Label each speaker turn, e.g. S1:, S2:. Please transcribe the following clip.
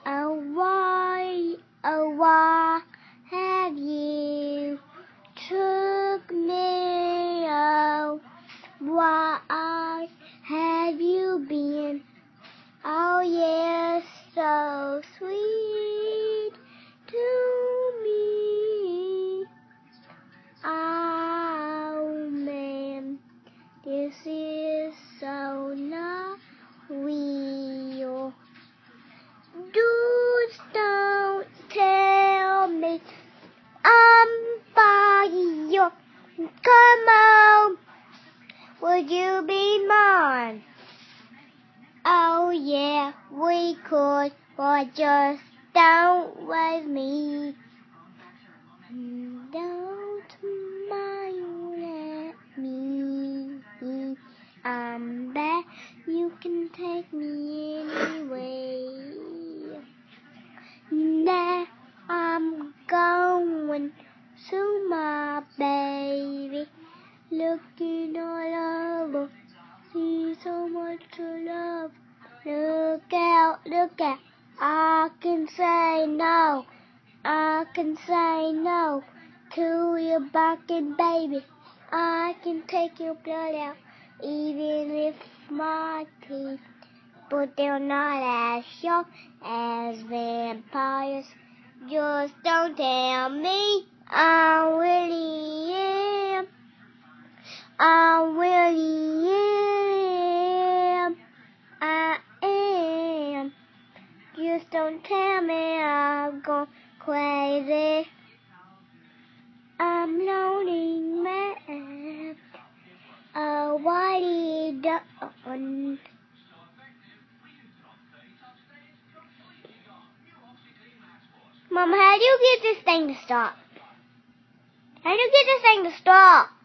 S1: Oh why have you took me? Oh, why have you been? Oh yes, so sweet to me. Oh man, this is so not real. Don't tell me I'm fire. Come on, would you be mine? Oh yeah, we could, but just don't with me. Don't mind at me. I'm back. You can take me anyway. Now I'm going to my baby, looking all over, see so much to love. Look out, I can say no, to your bucket, baby. I can take your blood out, even if my teeth, but they're not as sharp as vampires. Just don't tell me I really am. I am. Just don't tell me I've gone crazy. I'm lonely man. Oh, what he done? Mom, how do you get this thing to stop? How do you get this thing to stop?